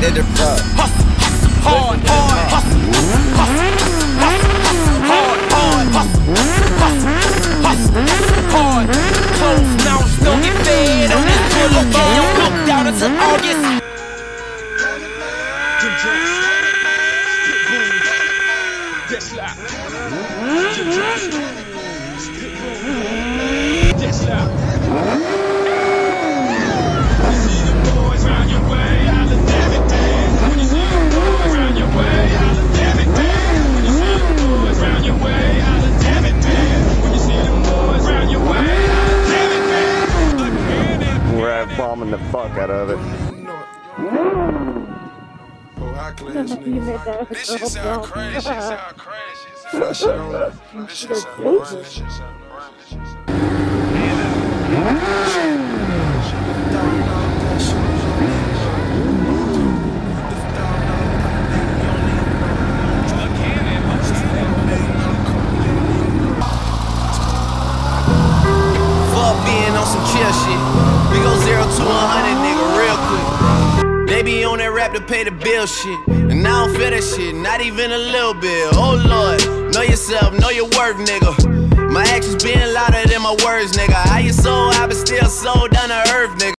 at the top. Hustle, hard, hard, hustle, hard, hard. Closed mouths don't get fed on this boulevard. Booked out until August. Rev bombing the fuck out of it. This shit sound crazy. This shit sound crazy. This shit sound crazy. Fuck being on some chill shit. We go 0 to 100, nigga, real quick. They be on that rap to pay the bill shit. And I don't feel that shit, not even a little bit. Oh Lord, know yourself, know your worth, nigga. My actions being louder than my words, nigga. How you so high but still so down to earth, nigga.